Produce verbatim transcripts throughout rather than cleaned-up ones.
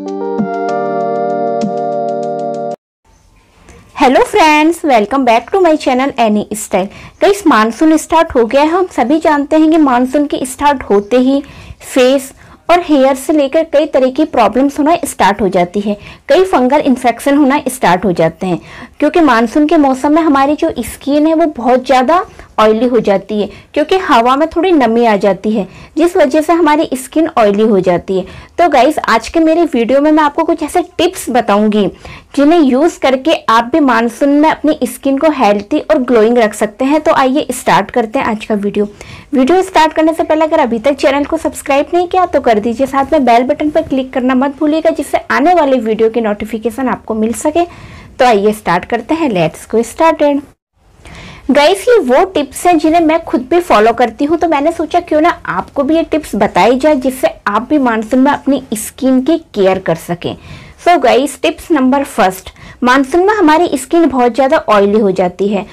Hello friends, welcome back to my channel any style. Guys, monsoon start हो गया है। हम सभी जानते हैं कि मानसून के स्टार्ट होते ही फेस और हेयर से लेकर कई तरह की प्रॉब्लम्स होना स्टार्ट हो जाती है। कई फंगल इन्फेक्शन होना स्टार्ट हो जाते हैं, क्योंकि मानसून के मौसम में हमारी जो स्किन है वो बहुत ज़्यादा ऑयली हो जाती है, क्योंकि हवा में थोड़ी नमी आ जाती है, जिस वजह से हमारी स्किन ऑयली हो जाती है। तो गाइस, आज के मेरे वीडियो में मैं आपको कुछ ऐसे टिप्स बताऊंगी जिन्हें यूज़ करके आप भी मानसून में अपनी स्किन को हेल्थी और ग्लोइंग रख सकते हैं। तो आइए स्टार्ट करते हैं आज का वीडियो। वीडियो स्टार्ट करने से पहले अगर अभी तक चैनल को सब्सक्राइब नहीं किया तो कर दीजिए, साथ में बेल बटन पर क्लिक करना मत भूलिएगा, जिससे आने वाले वीडियो की नोटिफिकेशन आपको मिल सके। तो आइए स्टार्ट करते हैं, लेट्स गो स्टार्टेड। गाइस, ये वो टिप्स हैं जिन्हें मैं खुद भी फॉलो करती हूँ, तो मैंने सोचा क्यों ना आपको भी ये टिप्स बताई जाए, जिससे आप भी मानसून में अपनी स्किन की केयर कर सकें। So guys, tips number first, monsoon में हमारी स्किन बहुत ज़्यादा ऑयली हो जाती है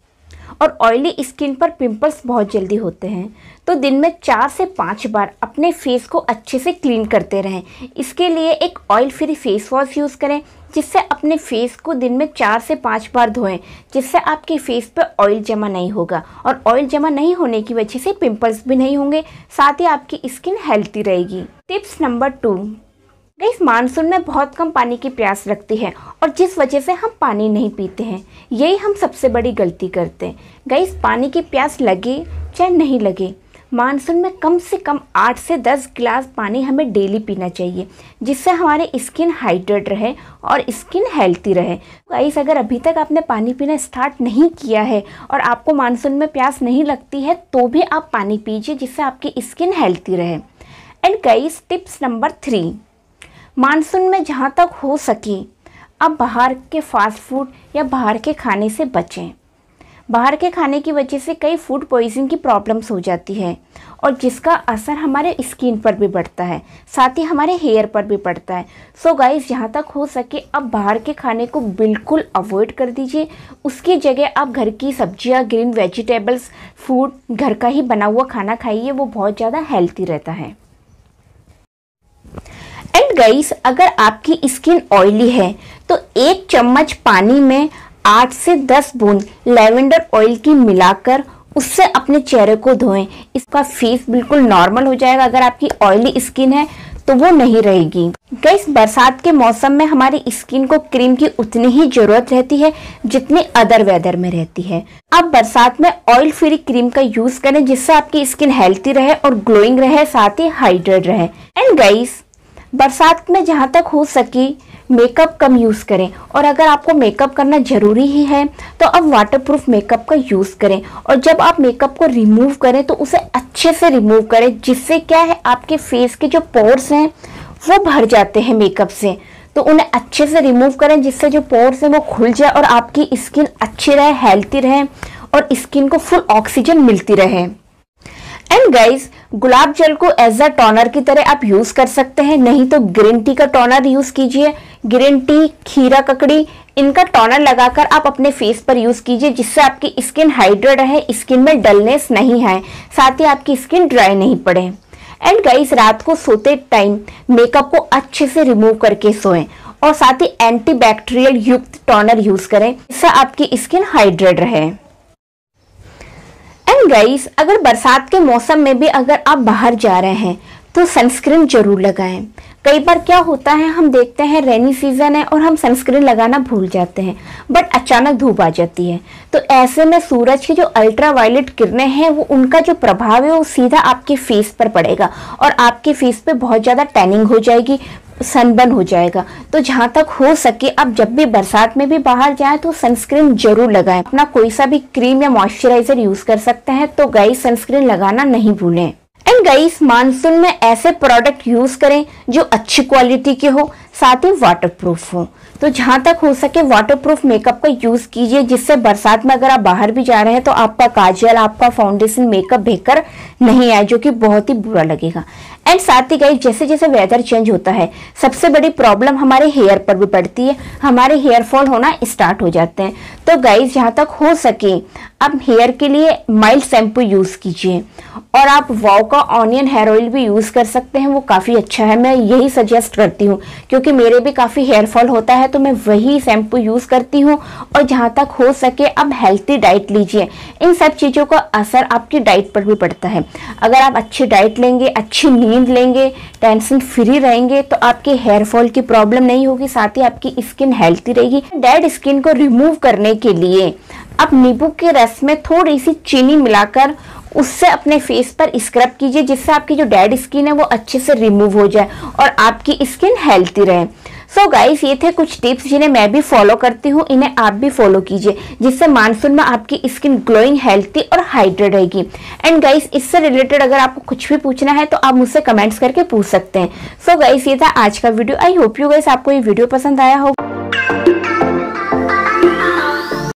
और ऑयली स्किन पर पिंपल्स बहुत जल्दी होते हैं। तो दिन में चार से पाँच बार अपने फेस को अच्छे से क्लीन करते रहें। इसके लिए एक oil free face wash use करें, जिससे अपने फेस को दिन में चार से पाँच बार धोएं, जिससे आपके फेस पे ऑयल जमा नहीं होगा, और ऑयल जमा नहीं होने की वजह से पिंपल्स भी नहीं होंगे, साथ ही आपकी स्किन हेल्थी रहेगी। Tips number two, guys, monsoon में बहुत कम पानी की प्यास लगती है और जिस वजह से हम पानी नहीं पीते हैं, यही हम सबसे बड़ी गलती करते हैं। गाइस, पानी की प्यास लगे चाहे नहीं लगे, मानसून में कम से कम आठ से दस गिलास पानी हमें डेली पीना चाहिए, जिससे हमारी स्किन हाइड्रेट रहे और स्किन हेल्थी रहे। गाइस, अगर अभी तक आपने पानी पीना स्टार्ट नहीं किया है और आपको मानसून में प्यास नहीं लगती है, तो भी आप पानी पीजिए, जिससे आपकी स्किन हेल्थी रहे। And guys, tips number three, monsoon में जहाँ तक हो सके अब बाहर के फास्ट फूड या बाहर के खाने से बचें। बाहर के खाने की वजह से कई फूड पॉइजन की प्रॉब्लम्स हो जाती है, और जिसका असर हमारे स्किन पर भी पड़ता है, साथ ही हमारे हेयर पर भी पड़ता है। सो गाइस, जहाँ तक हो सके अब बाहर के खाने को बिल्कुल अवॉइड कर दीजिए। उसकी जगह आप घर की सब्जियाँ, ग्रीन वेजिटेबल्स, फूड, घर का ही बना हुआ खाना खाइए, वो बहुत ज़्यादा हेल्थी रहता है। एंड गाइस, अगर आपकी स्किन ऑयली है तो एक चम्मच पानी में आठ से दस बूंद लेवेंडर ऑयल की मिलाकर उससे अपने चेहरे को धोएं। इसका फेस बिल्कुल नॉर्मल हो जाएगा। अगर आपकी ऑयली स्किन है तो वो नहीं रहेगी। गाइस, बरसात के मौसम में हमारी स्किन को क्रीम की उतनी ही जरूरत रहती है जितनी अदर वेदर में रहती है। आप बरसात में ऑयल फ्री क्रीम का यूज करें, जिससे आपकी स्किन हेल्थी रहे और ग्लोइंग रहे, साथ ही हाइड्रेट रहे। एंड गाइस, बरसात में जहाँ तक हो सके मेकअप कम यूज़ करें, और अगर आपको मेकअप करना ज़रूरी ही है तो अब वाटरप्रूफ मेकअप का यूज़ करें। और जब आप मेकअप को रिमूव करें तो उसे अच्छे से रिमूव करें, जिससे क्या है, आपके फेस के जो पोर्स हैं वो भर जाते हैं मेकअप से, तो उन्हें अच्छे से रिमूव करें, जिससे जो पोर्स हैं वो खुल जाए और आपकी स्किन अच्छी रहे, हेल्थी रहे और स्किन को फुल ऑक्सीजन मिलती रहे। एंड गाइस, गुलाब जल को एज अ टोनर की तरह आप यूज कर सकते हैं, नहीं तो ग्रीन टी का टोनर यूज कीजिए। ग्रीन टी, खीरा ककड़ी, इनका टोनर लगाकर आप अपने फेस पर यूज कीजिए, जिससे आपकी स्किन हाइड्रेट रहे, स्किन में डलनेस नहीं आए, साथ ही आपकी स्किन ड्राई नहीं पड़े। एंड गाइस, रात को सोते टाइम मेकअप को अच्छे से रिमूव करके सोएं, और साथ ही एंटीबैक्टीरियल युक्त टोनर यूज करें, जिससे आपकी स्किन हाइड्रेट रहे। एंड गाइस, अगर बरसात के मौसम में भी अगर आप बाहर जा रहे हैं तो सनस्क्रीन जरूर लगाएं। कई बार क्या होता है, हम देखते हैं रेनी सीजन है और हम सनस्क्रीन लगाना भूल जाते हैं, बट अचानक धूप आ जाती है, तो ऐसे में सूरज की जो अल्ट्रा वायलेट किरणें हैं वो उनका जो प्रभाव है वो सीधा आपके फेस पर पड़ेगा और आपके फेस पे बहुत ज़्यादा टैनिंग हो जाएगी, सनबर्न हो जाएगा। तो जहाँ तक हो सके आप जब भी बरसात में भी बाहर जाएं तो सनस्क्रीन जरूर लगाएं। अपना कोई सा भी क्रीम या मॉइस्चराइजर यूज कर सकते हैं, तो गाइस सनस्क्रीन लगाना नहीं भूलें। एंड गाइस, मानसून में ऐसे प्रोडक्ट यूज करें जो अच्छी क्वालिटी के हो, साथ ही वाटरप्रूफ हो। तो जहाँ तक हो सके वाटरप्रूफ मेकअप का यूज कीजिए, जिससे बरसात में अगर आप बाहर भी जा रहे हैं तो आपका काजल, आपका फाउंडेशन, मेकअप बेकार नहीं आए, जो कि बहुत ही बुरा लगेगा। एंड साथ ही गाइस, जैसे जैसे वेदर चेंज होता है सबसे बड़ी प्रॉब्लम हमारे हेयर पर भी पड़ती है, हमारे हेयर फॉल होना स्टार्ट हो जाते हैं। तो गाइस जहाँ तक हो सके आप हेयर के लिए माइल्ड शैम्पू यूज़ कीजिए, और आप वाव का ऑनियन हेयर ऑयल भी यूज़ कर सकते हैं, वो काफ़ी अच्छा है। मैं यही सजेस्ट करती हूँ क्योंकि मेरे भी काफ़ी हेयर फॉल होता है, तो मैं वही शैम्पू यूज़ करती हूँ। और जहाँ तक हो सके आप हेल्थी डाइट लीजिए, इन सब चीज़ों का असर आपकी डाइट पर भी पड़ता है। अगर आप अच्छी डाइट लेंगे, अच्छी नींद लेंगे, टेंशन फ्री रहेंगे, तो आपके हेयर फॉल की प्रॉब्लम नहीं होगी, साथ ही आपकी स्किन हेल्थी रहेगी। डेड स्किन को रिमूव करने के लिए आप नींबू के रस में थोड़ी सी चीनी मिलाकर उससे अपने फेस पर स्क्रब कीजिए, जिससे आपकी जो डेड स्किन है वो अच्छे से रिमूव हो जाए और आपकी स्किन हेल्थी रहे। सो so गाइस, ये थे कुछ टिप्स जिन्हें मैं भी फॉलो करती हूँ, इन्हें आप भी फॉलो कीजिए, जिससे मानसून में आपकी स्किन ग्लोइंग, हेल्थी और हाइड्रेट रहेगी। एंड गाइस, इससे रिलेटेड अगर आपको कुछ भी पूछना है तो आप मुझसे कमेंट्स करके पूछ सकते हैं। सो so गाइस, ये था आज का video. I hope you guys आपको ये वीडियो पसंद आया होगा।